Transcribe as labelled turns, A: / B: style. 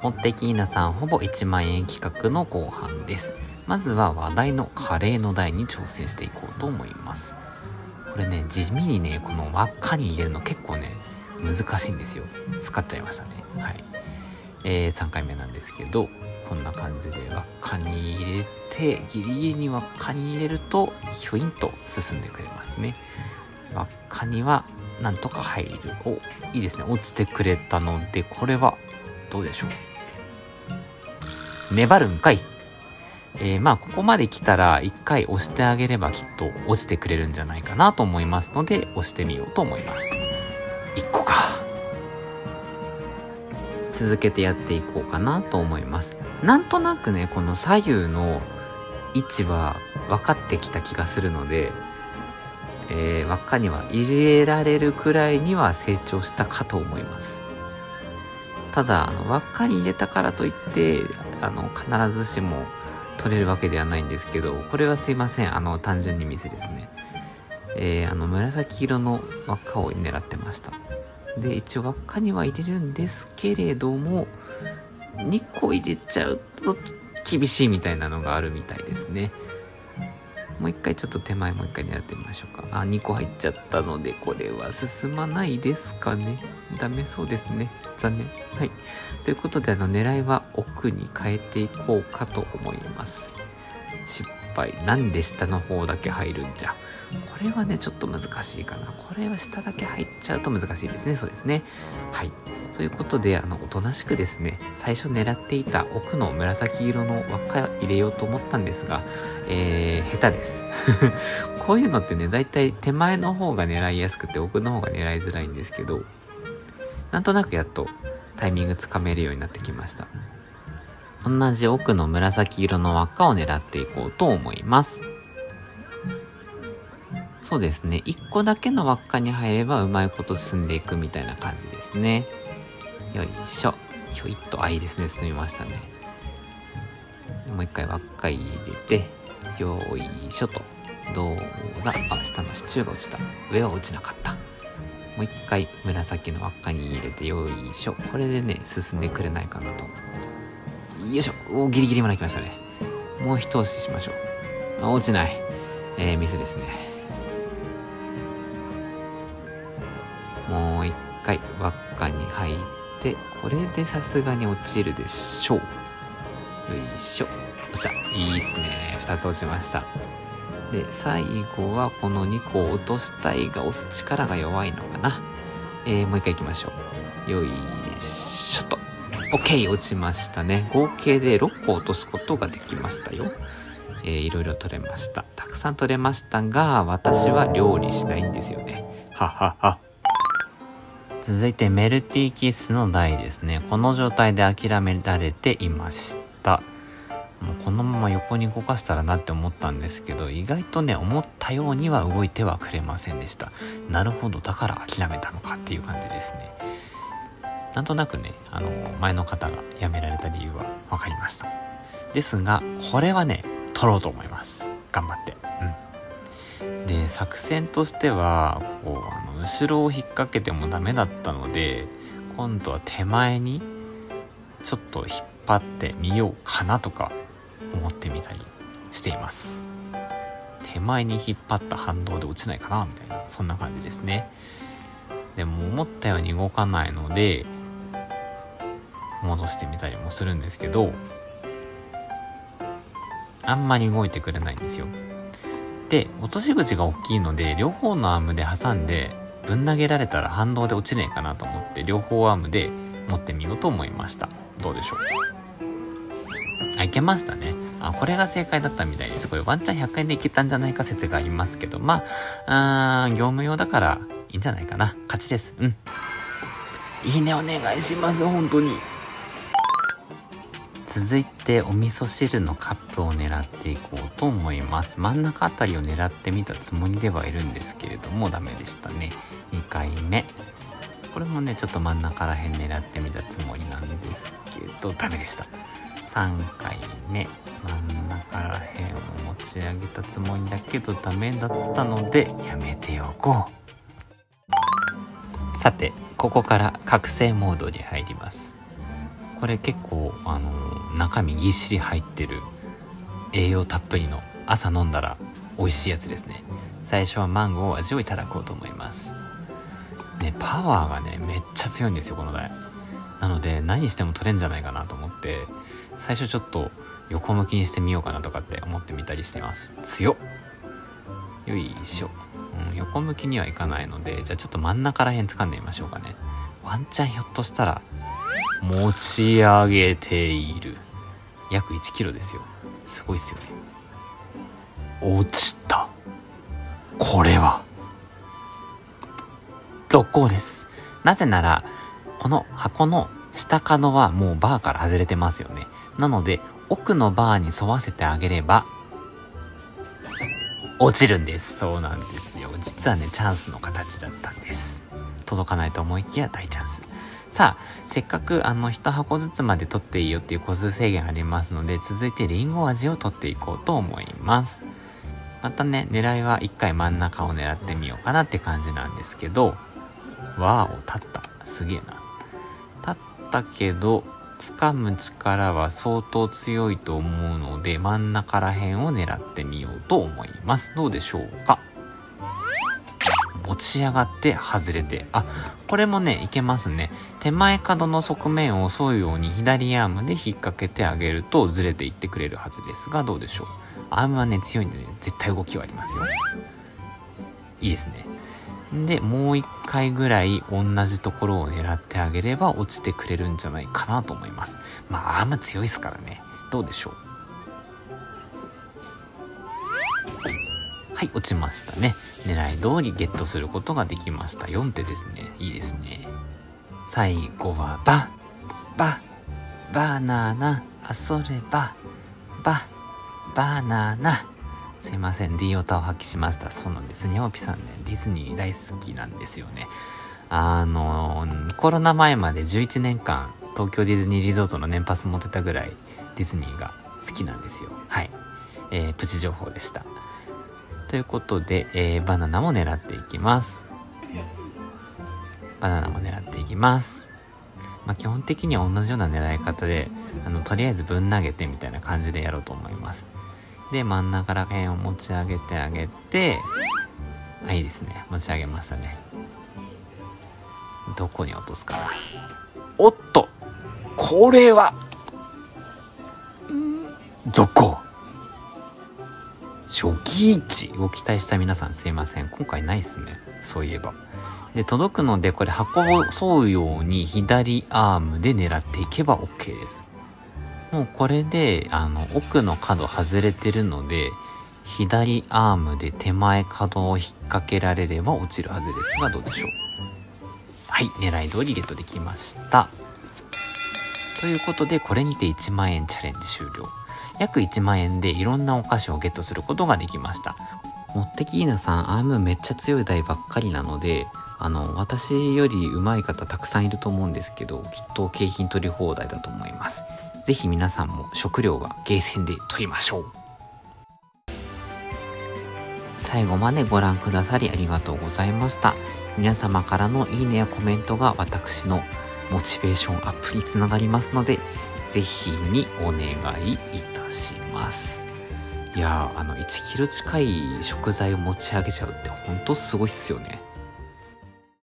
A: モッテキーナさんほぼ1万円企画の後半です。まずは話題のカレーの台に挑戦していこうと思います。これね、地味にね、この輪っかに入れるの結構ね、難しいんですよ。使っちゃいましたね。はい。3回目なんですけど、こんな感じで輪っかに入れて、ギリギリに輪っかに入れると、ひょいんと進んでくれますね。輪っかにはなんとか入る。いいですね。落ちてくれたので、これはどうでしょう。粘るんかい。ここまで来たら一回押してあげればきっと落ちてくれるんじゃないかなと思いますので、押してみようと思います。1個か。続けてやっていこうかなと思います。なんとなくね、この左右の位置は分かってきた気がするので、輪っかには入れられるくらいには成長したかと思います。ただ輪っかに入れたからといって必ずしも取れるわけではないんですけど、これはすいません、単純にミスですね。紫色の輪っかを狙ってました。で、一応輪っかには入れるんですけれども、2個入れちゃうと厳しいみたいなのがあるみたいですね。もう一回ちょっと手前もう一回狙ってみましょうか。2個入っちゃったので、これは進まないですかね。ダメそうですね。残念。はい。ということで、狙いは奥に変えていこうかと思います。失敗。なんで下の方だけ入るんじゃ。これはね、ちょっと難しいかな。これは下だけ入っちゃうと難しいですね。そうですね。はい。ということで、おとなしくですね、最初狙っていた奥の紫色の輪っか入れようと思ったんですが、下手です。こういうのってね、だいたい手前の方が狙いやすくて奥の方が狙いづらいんですけど、なんとなくやっとタイミングつかめるようになってきました。同じ奥の紫色の輪っかを狙っていこうと思います。そうですね、1個だけの輪っかに入ればうまいこと進んでいくみたいな感じですね。よいしょ。ひょいっと、いいですね、進みましたね。もう一回輪っか入れて、よいしょと。どうだ。下の支柱が落ちた。上は落ちなかった。もう一回紫の輪っかに入れて、よいしょ。これでね、進んでくれないかなと。よいしょ。ギリギリまで来ましたね。もう一押ししましょう。落ちない。ミスですね。もう一回輪っかに入って、これでさすがに落ちるでしょう。よいしょ。落ちた。いいっすね。2つ落ちました。で、最後はこの2個を落としたいが押す力が弱いのかな。もう一回行きましょう。よいしょと。OK! 落ちましたね。合計で6個落とすことができましたよ。いろいろ取れました。たくさん取れましたが、私は料理しないんですよね。ははは。続いてメルティーキッスの台ですね。この状態で諦められていました。もうこのまま横に動かしたらなって思ったんですけど、意外とね、思ったようには動いてはくれませんでした。なるほど、だから諦めたのかっていう感じですね。なんとなくね、前の方がやめられた理由は分かりました。ですが、これはね、取ろうと思います。頑張って。で、作戦としては後ろを引っ掛けてもダメだったので、今度は手前にちょっと引っ張ってみようかなとか思ってみたりしています。手前に引っ張った反動で落ちないかなみたいな、そんな感じですね。でも思ったように動かないので戻してみたりもするんですけど、あんまり動いてくれないんですよ。で、落とし口が大きいので、両方のアームで挟んでぶん投げられたら反動で落ちねえかなと思って、両方アームで持ってみようと思いました。どうでしょう。いけましたね。これが正解だったみたいです。これワンチャン100円でいけたんじゃないか説がありますけど、業務用だからいいんじゃないかな。勝ちです。いいねお願いします。本当に。続いてお味噌汁のカップを狙っていこうと思います。真ん中あたりを狙ってみたつもりではいるんですけれども、ダメでしたね。2回目。これもね、ちょっと真ん中ら辺狙ってみたつもりなんですけど、ダメでした。3回目。真ん中ら辺を持ち上げたつもりだけどダメだったので、やめておこう。さて、ここから覚醒モードに入ります。 これ結構中身ぎっしり入ってる栄養たっぷりの朝飲んだら美味しいやつですね。最初はマンゴー味をいただこうと思いますね。パワーがねめっちゃ強いんですよこの台。なので何しても取れんじゃないかなと思って、最初ちょっと横向きにしてみようかなとかって思ってみたりしてます。強っ。よいしょ、横向きにはいかないので、じゃあちょっと真ん中らへん掴んでみましょうかね。ワンチャンひょっとしたら持ち上げている。約1キロですよ。すごいっすよね。落ちた。これは続行です。なぜならこの箱の下角はもうバーから外れてますよね。なので奥のバーに沿わせてあげれば落ちるんです。そうなんですよ。実はねチャンスの形だったんです。届かないと思いきや大チャンス。さあせっかく1箱ずつまで取っていいよっていう個数制限ありますので、続いてリンゴ味を取っていこうと思います。またね狙いは1回真ん中を狙ってみようかなって感じなんですけど、わーお立った。すげえな。立ったけど掴む力は相当強いと思うので、真ん中ら辺を狙ってみようと思います。どうでしょうか。持ち上がって外れて、これもねいけますね。手前角の側面を沿うように左アームで引っ掛けてあげるとずれていってくれるはずですが、どうでしょう。アームはね強いんでね絶対動きはありますよ。いいですね。でもう一回ぐらい同じところを狙ってあげれば落ちてくれるんじゃないかなと思います。アーム強いですからね。どうでしょう。はい、落ちましたね。狙い通りゲットすることができました。4手ですね。いいですね。最後はバナナ、それバナナ。すいません、D オタを発揮しました。そうなんです。にゃおぴさんね、ディズニー大好きなんですよね。コロナ前まで11年間東京ディズニーリゾートの年パス持ってたぐらいディズニーが好きなんですよ。はい。プチ情報でした。ということで、バナナも狙っていきます。基本的には同じような狙い方でとりあえずぶん投げてみたいな感じでやろうと思います。で真ん中ら辺を持ち上げてあげて、いいですね。持ち上げましたね。どこに落とすかな。おっとこれは続行。初期位置を期待した皆さんすいません、今回ないっすね。そういえばで届くので、これ箱を沿うように左アームで狙っていけば OK です。もうこれで奥の角外れてるので、左アームで手前角を引っ掛けられれば落ちるはずですが、どうでしょう。はい、狙い通りゲットできました。ということでこれにて1万円チャレンジ終了。約1万円でいろんなお菓子をゲットすることができました。モッテキーナさんアームめっちゃ強い台ばっかりなので、私より上手い方たくさんいると思うんですけど、きっと景品取り放題だと思います。ぜひ皆さんも食料はゲーセンで取りましょう。最後までご覧くださりありがとうございました。皆様からのいいねやコメントが私のモチベーションアップにつながりますので、ぜひにお願いいたします。いやー、1キロ近い食材を持ち上げちゃうって本当すごいっすよね。